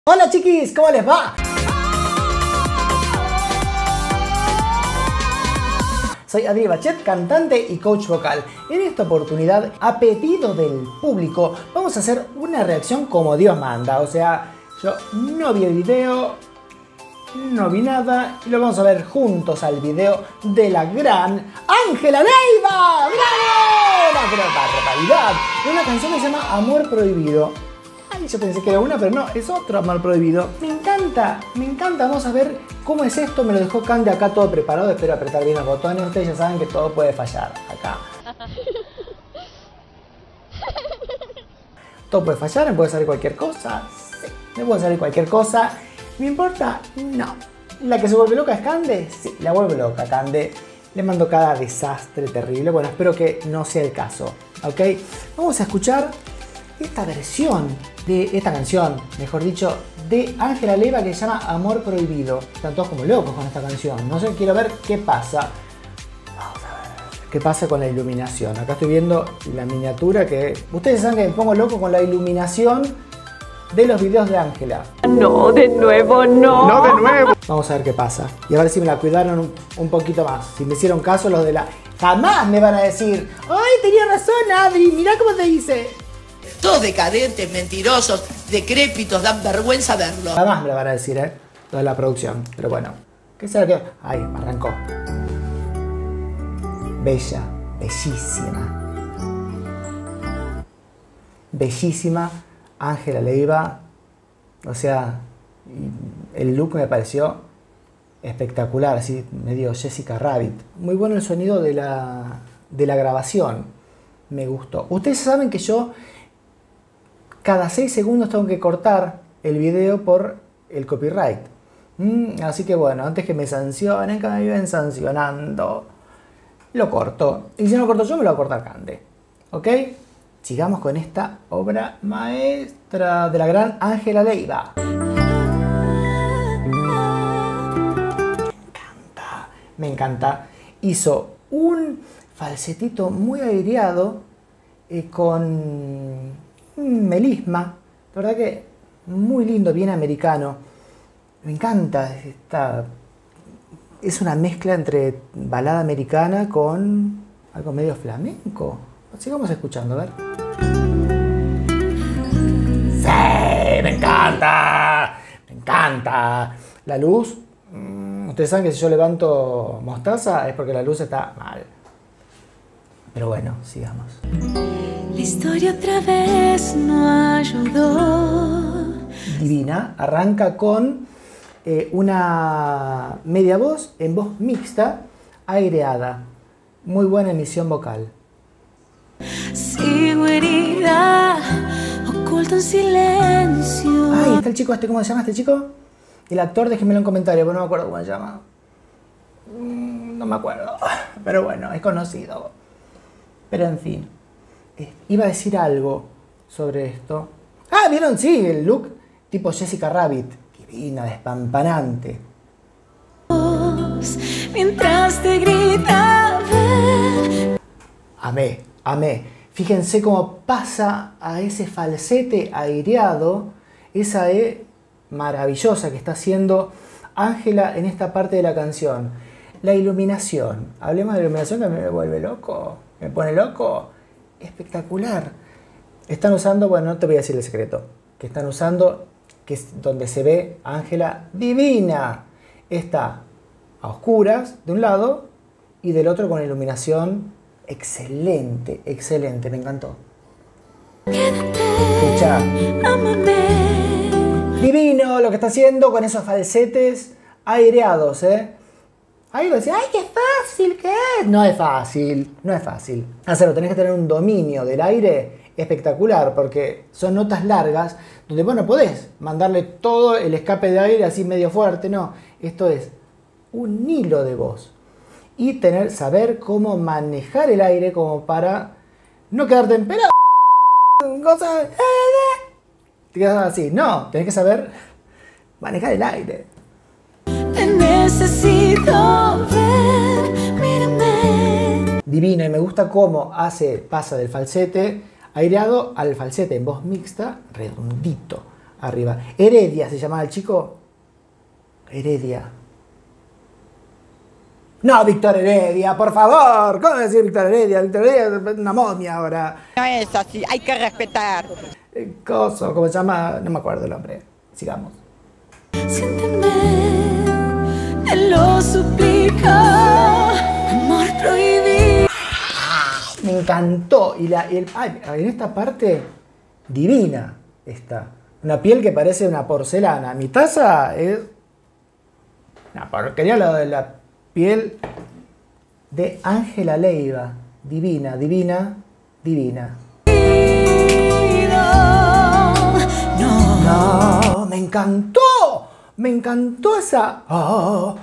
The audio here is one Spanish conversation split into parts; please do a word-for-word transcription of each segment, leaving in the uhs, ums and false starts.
Hola chiquis, ¿cómo les va? Soy Adri Bachet, cantante y coach vocal. En esta oportunidad, a pedido del público, vamos a hacer una reacción como Dios manda. O sea, yo no vi el video, no vi nada y lo vamos a ver juntos al video de la gran Ángela Leiva. ¡Bravo! Una gran barbaridad. De una canción que se llama Amor Prohibido. Ay, yo pensé que era una, pero no, es otro Amor Prohibido. Me encanta, me encanta. Vamos a ver cómo es esto. Me lo dejó Cande acá todo preparado. Espero apretar bien los botones. Ustedes ya saben que todo puede fallar acá. Todo puede fallar, me puede salir cualquier cosa. Sí, me puede salir cualquier cosa. ¿Me importa? No. ¿La que se vuelve loca es Cande? Sí, la vuelve loca Cande. Le mando cada desastre terrible. Bueno, espero que no sea el caso. ¿Ok? Vamos a escuchar esta versión de esta canción, mejor dicho, de Ángela Leiva que se llama Amor Prohibido. Están todos como locos con esta canción. No sé, quiero ver qué pasa. Vamos a ver qué pasa con la iluminación. Acá estoy viendo la miniatura que... Ustedes saben que me pongo loco con la iluminación de los videos de Ángela. No, de nuevo, no. No, de nuevo. Vamos a ver qué pasa. Y a ver si me la cuidaron un, un poquito más. Si me hicieron caso los de la... Jamás me van a decir, ¡ay, tenía razón, Adri! Mirá cómo te dice. Todos decadentes, mentirosos, decrépitos, dan vergüenza verlo. Jamás me lo van a decir, ¿eh? Lo de la producción. Pero bueno. ¿Qué será que...? Ahí, arrancó. Bella. Bellísima. Bellísima. Ángela Leiva. O sea, el look me pareció espectacular. Así, medio Jessica Rabbit. Muy bueno el sonido de la, de la grabación. Me gustó. Ustedes saben que yo... cada seis segundos tengo que cortar el video por el copyright. Mm, así que bueno, antes que me sancionen, que me viven sancionando, lo corto. Y si no lo corto yo, me lo va a cortar Cande. ¿Ok? Sigamos con esta obra maestra de la gran Ángela Leiva. Me encanta, me encanta. Hizo un falsetito muy aireado eh, con... melisma, la verdad que muy lindo, bien americano. Me encanta esta, es una mezcla entre balada americana con algo medio flamenco. Sigamos escuchando, a ver. ¡Sí! ¡Me encanta! ¡Me encanta! La luz, ustedes saben que si yo levanto mostaza es porque la luz está mal. Pero bueno, sigamos. La historia otra vez no ayudó. Divina, arranca con eh, una media voz en voz mixta, aireada. Muy buena emisión vocal. Sigo herida, oculto en silencio. Ay, está el chico este, ¿cómo se llama este chico? El actor, déjenmelo en comentarios, porque no me acuerdo cómo se llama. Mm, no me acuerdo, pero bueno, es conocido. Pero en fin. Iba a decir algo sobre esto. Ah, ¿vieron? Sí, el look tipo Jessica Rabbit. Divina, despampanante. Mientras te gritaba. Amé, amé. Fíjense cómo pasa a ese falsete aireado. Esa E maravillosa que está haciendo Ángela en esta parte de la canción. La iluminación. Hablemos de la iluminación que me vuelve loco. Me pone loco. Espectacular. Están usando, bueno, no te voy a decir el secreto, que están usando, que es donde se ve a Ángela divina. Está a oscuras de un lado y del otro con iluminación excelente, excelente, me encantó. Escucha. Divino lo que está haciendo con esos falsetes aireados, ¿eh? Ahí va a decir, ¡ay, qué fácil que es! No es fácil, no es fácil. Hacerlo, tenés que tener un dominio del aire espectacular, porque son notas largas, donde vos no podés mandarle todo el escape de aire así medio fuerte, no. Esto es un hilo de voz. Y tener, saber cómo manejar el aire como para no quedarte en pelado. Cosas... Te quedas así. No, tenés que saber manejar el aire. Te necesito ver, mírame. Divino, y me gusta cómo hace, pasa del falsete aireado al falsete en voz mixta redondito. arriba. Heredia se llamaba el chico. Heredia. No, Víctor Heredia, por favor. ¿Cómo decir Víctor Heredia? Víctor Heredia es una momia ahora. No es así, hay que respetar. Eh, Coso, ¿cómo se llama? No me acuerdo el nombre. Sigamos. Siénteme, te lo suplico, amor prohibido. Me encantó. Y, la, y el, ay, en esta parte, divina está. Una piel que parece una porcelana. Mi taza es una porquería, la de la piel de Ángela Leiva. Divina, divina, divina. No, No, me encantó. Me encantó esa... Oh.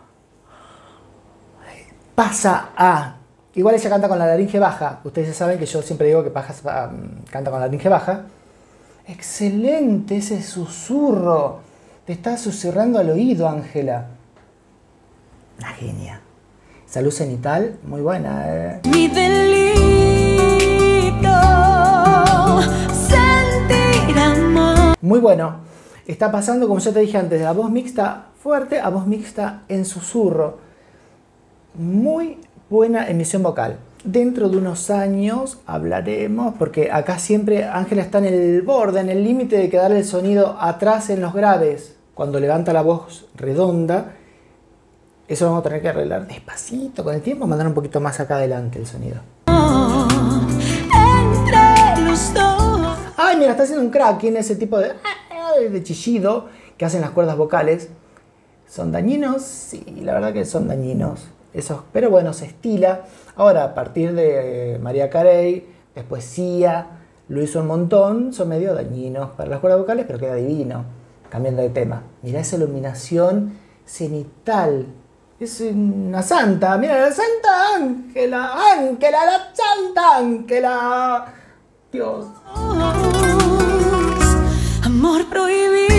Pasa a... Igual ella canta con la laringe baja. Ustedes ya saben que yo siempre digo que Pajas um, canta con la laringe baja. Excelente ese susurro. Te está susurrando al oído, Ángela. Una genia. Esa luz cenital, muy buena. ¿eh? mi delito, sentir amor. Muy bueno. Está pasando, como ya te dije antes, de la voz mixta fuerte a voz mixta en susurro. Muy buena emisión vocal. Dentro de unos años hablaremos, porque acá siempre Ángela está en el borde, en el límite de quedar el sonido atrás en los graves. Cuando levanta la voz redonda, eso lo vamos a tener que arreglar despacito con el tiempo, mandar un poquito más acá adelante el sonido. Entre los dos. Ay, mira, está haciendo un cracking, ese tipo de, de chillido que hacen las cuerdas vocales. ¿Son dañinos? Sí, la verdad que son dañinos. Esos, pero bueno, se estila. Ahora, a partir de eh, María Carey, después Sia, lo hizo un montón, son medio dañinos para las cuerdas vocales, pero queda divino. Cambiando de tema. Mirá esa iluminación cenital. Es una santa. Mira, la Santa Ángela. Ángela, la Santa Ángela. Dios. Amor prohibido.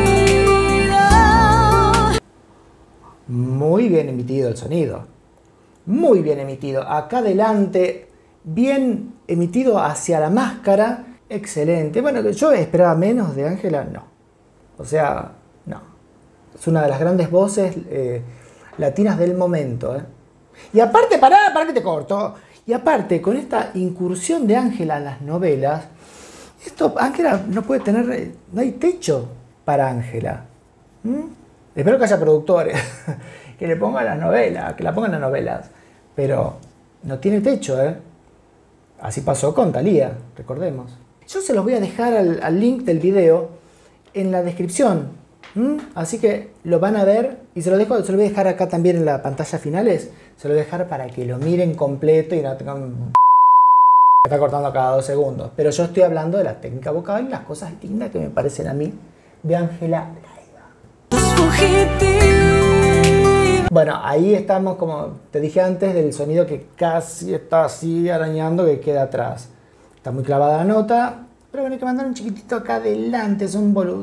Muy bien emitido el sonido. Muy bien emitido. Acá adelante, bien emitido hacia la máscara. Excelente. Bueno, yo esperaba menos de Ángela, no. O sea, no. Es una de las grandes voces eh, latinas del momento. ¿eh? Y aparte, pará, para que te corto. Y aparte, con esta incursión de Ángela en las novelas, esto, Ángela no puede tener, no hay techo para Ángela. ¿Mm? Espero que haya productores que le pongan las novelas, que la pongan las novelas. Pero no tiene techo, ¿eh? Así pasó con Thalía, recordemos. Yo se los voy a dejar al, al link del video en la descripción. ¿Mm? Así que lo van a ver y se lo, dejo, se lo voy a dejar acá también en la pantalla finales. Se lo voy a dejar para que lo miren completo y no tengan... Está cortando cada dos segundos. Pero yo estoy hablando de la técnica vocal y las cosas lindas que me parecen a mí de Ángela Leiva. Bueno, ahí estamos, como te dije antes, del sonido que casi está así arañando, que queda atrás. Está muy clavada la nota, pero bueno, hay que mandar un chiquitito acá adelante. Son bolu...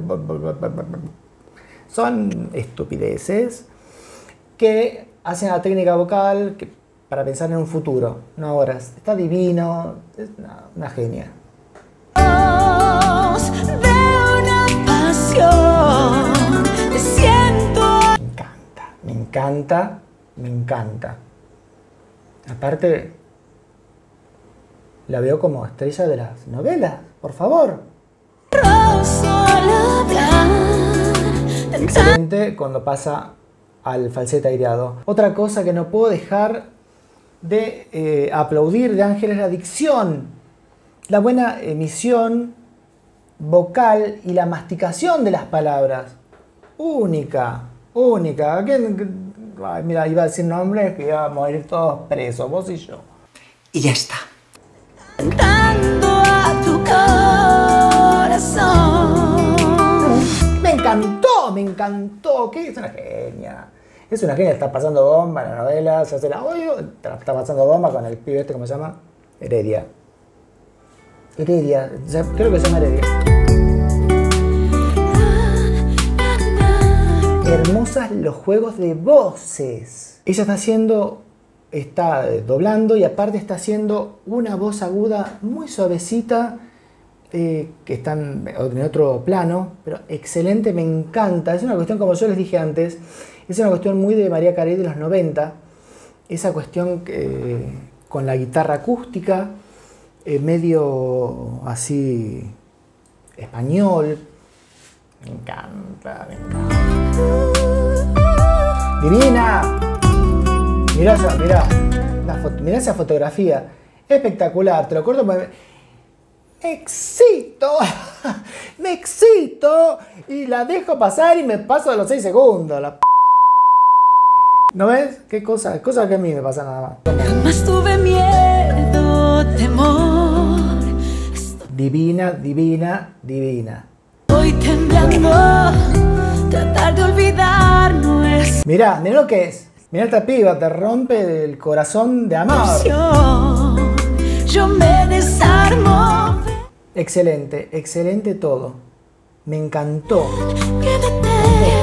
Son estupideces que hacen la técnica vocal que, para pensar en un futuro, no ahora. Está divino, es una, una genia. De una pasión, te siento. Me encanta, me encanta, me encanta. Aparte, la veo como estrella de las novelas, por favor. Excelente cuando pasa al falsete aireado. Otra cosa que no puedo dejar de eh, aplaudir de Ángela es la dicción, la buena emisión vocal y la masticación de las palabras. Única, única. ¿Quién? Ay, mira, iba a decir nombres que íbamos a ir todos presos, vos y yo. Y ya está. Cantando a tu corazón. Me encantó, me encantó. ¿Qué? Es una genia. Es una genia, está pasando bomba en la novela, se hace la oye, está pasando bomba con el pibe este, ¿cómo se llama? Heredia. Heredia, creo que se llama Heredia. Hermosas los juegos de voces. Ella está haciendo, está doblando y aparte está haciendo una voz aguda muy suavecita eh, que están en otro plano, pero excelente, me encanta. Es una cuestión, como yo les dije antes, es una cuestión muy de Mariah Carey de los noventa, esa cuestión eh, con la guitarra acústica, eh, medio así español. Me encanta, me encanta. ¡Divina! Mirá esa, mirá, mirá esa fotografía. Espectacular, te lo corto porque me excito, me excito y la dejo pasar y me paso de los seis segundos. La p... ¿No ves? ¿Qué cosa? Cosas que a mí me pasan nada más. Jamás tuve miedo, temor. Divina, divina, divina. Estoy temblando, tratar de olvidar no es Mirá, mirá lo que es. Mirá esta piba, te rompe el corazón de amor. opción. Yo me desarmo. Excelente, excelente todo. Me encantó. Quédate,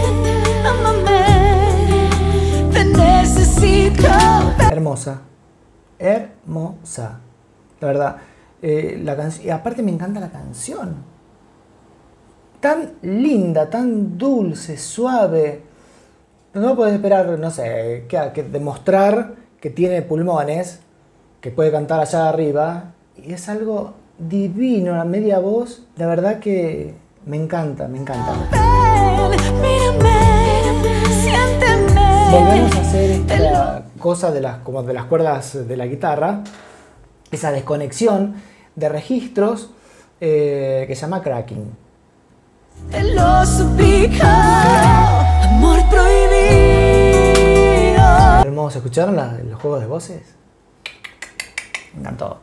ámame, te necesito. Hermosa, hermosa. La verdad, eh, la canción. Y aparte me encanta la canción. Tan linda, tan dulce, suave. No puedes esperar, no sé, que, que demostrar que tiene pulmones, que puede cantar allá arriba. Y es algo divino, la media voz. La verdad que me encanta, me encanta. Ven, mírame, siénteme. Volvemos a hacer esta cosa de las, como de las cuerdas de la guitarra. Esa desconexión de registros eh, que se llama cracking. Te lo suplico, amor prohibido. Hermoso, ¿escucharon la, los juegos de voces? Me encantó.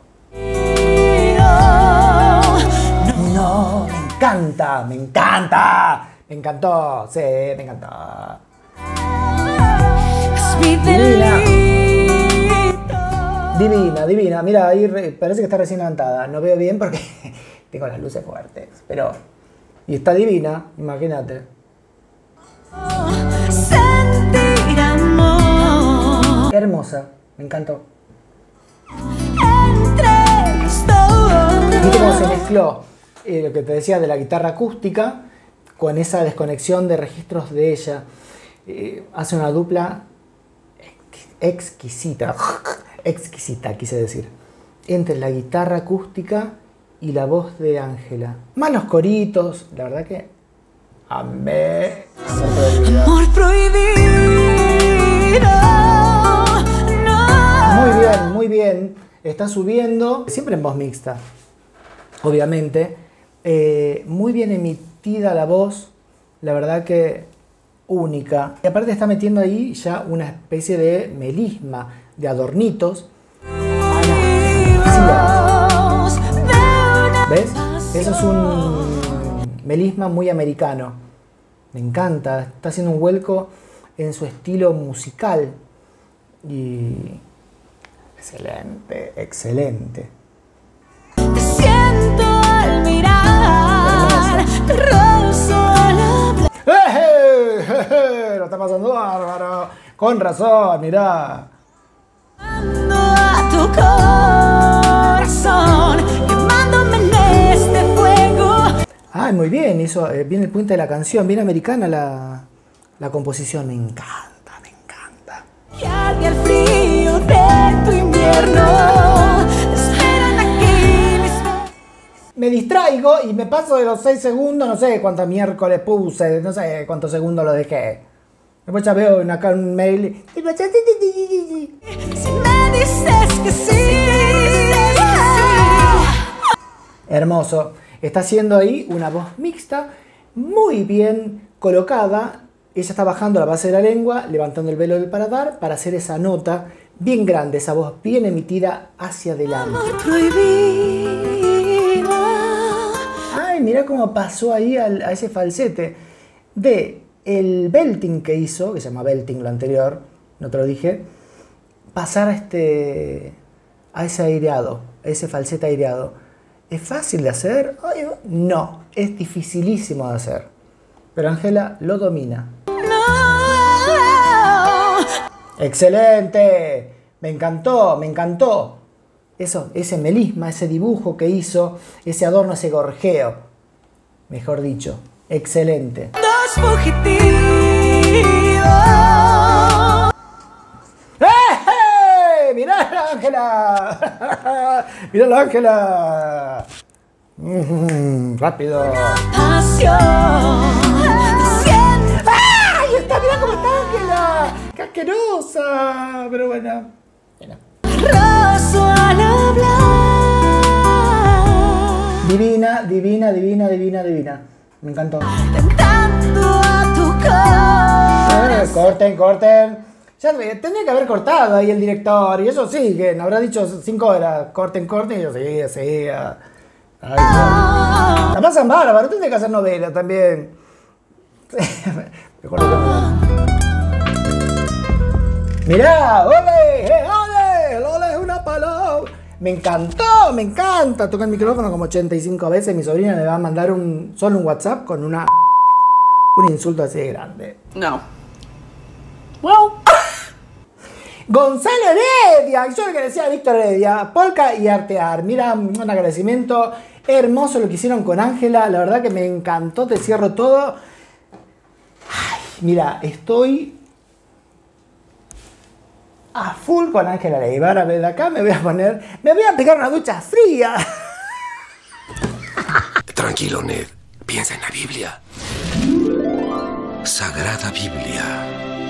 No, me encanta, me encanta, me encantó, sí, me encantó. Es mi delito. Divina, divina, mira, ahí re, parece que está recién levantada, no veo bien porque tengo las luces fuertes, pero... Y está divina, imagínate. Sentir amor Hermosa, me encantó. entre los dos. ¿Viste cómo se mezcló eh, lo que te decía de la guitarra acústica con esa desconexión de registros de ella? Eh, hace una dupla exquisita, exquisita quise decir, entre la guitarra acústica y la voz de Ángela. Más los coritos, la verdad que amé. Amor prohibido. No. Muy bien, muy bien. Está subiendo, siempre en voz mixta, obviamente. Eh, muy bien emitida la voz, la verdad que única. Y aparte está metiendo ahí ya una especie de melisma, de adornitos. ¿Ves? Eso es un melisma muy americano. Me encanta. Está haciendo un vuelco en su estilo musical. Y... excelente, excelente. Te siento al mirar, te rozo la ¡Eh! ¡Eh! Lo está pasando bárbaro. Con razón, mirá. Quemando a tu corazón, quemándome en este fuego. Ay, muy bien. Hizo, eh, viene el puente de la canción. Bien americana la, la composición. Me encanta, me encanta. Y arde el frío de tu invierno. Te esperan aquí mis... Me distraigo y me paso de los seis segundos. No sé cuántos miércoles puse. No sé cuántos segundos lo dejé. Después ya veo en acá un mail. Si me dices que sí. Hermoso. Está haciendo ahí una voz mixta, muy bien colocada. Ella está bajando la base de la lengua, levantando el velo del paladar para hacer esa nota bien grande, esa voz bien emitida hacia adelante. Amor prohibido. Ay, mira cómo pasó ahí al, a ese falsete de el belting que hizo, que se llama belting lo anterior, no te lo dije, pasar a, este, a ese aireado, a ese falsete aireado. ¿Es fácil de hacer? Ay, no, es dificilísimo de hacer. Pero Ángela lo domina. No. ¡Excelente! Me encantó, me encantó. Eso, ese melisma, ese dibujo que hizo, ese adorno, ese gorjeo. Mejor dicho, excelente. Dos fugitivos. ¡Eh! ¡Mirá la Ángela! ¡Mirá la Ángela! Mm, rápido. Pasión. Siento. ¡Ay! Está, mirá cómo está Ángela. ¡Qué asquerosa! Pero bueno. bueno. Roso al hablar. Divina, divina, divina, divina, divina. Me encantó. Tentando a tu corazón. Eh, corten, corten. Ya tendría que haber cortado ahí el director. Y eso sí, que nos habrá dicho cinco horas. Corten, corten. Y yo sí, sí. Ay, no. La pasan bárbaro. Tendría que hacer novela también. Mejor no. Mirá, ole, eh, ole, ole es una palabra. Me encantó, me encanta. Toca el micrófono como ochenta y cinco veces. Mi sobrina le va a mandar un, solo un WhatsApp con una un insulto así de grande. No. Well. Gonzalo Heredia, yo le agradecía a Víctor Heredia, Polka y Artear. Mira, un agradecimiento hermoso lo que hicieron con Ángela. La verdad que me encantó, te cierro todo. Ay, mira, estoy a full con Ángela Leiva. Ahora de acá me voy a poner, me voy a pegar una ducha fría. Tranquilo, Ned. Piensa en la Biblia. Sagrada Biblia.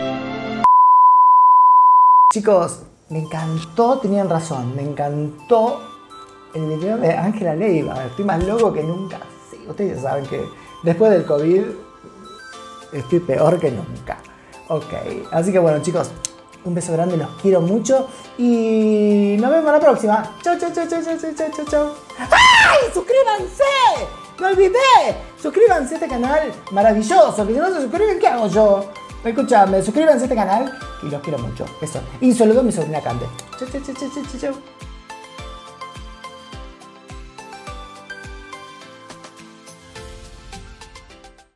Chicos, me encantó, tenían razón, me encantó el video de Ángela Leiva. Estoy más loco que nunca. Sí, ustedes saben que después del COVID estoy peor que nunca. Ok, así que bueno, chicos, un beso grande, los quiero mucho y nos vemos la próxima. Chau, chau, chau, chau, chau, chau, chau, chau. ¡Ay! ¡Suscríbanse! ¡No olvidé! Suscríbanse a este canal maravilloso, que si no se suscriben, ¿qué hago yo? Escuchadme, suscríbanse a este canal y los quiero mucho. Eso. Y saludo a mi sobrina Cande. Chau, chau, chau, chau, chau, chau.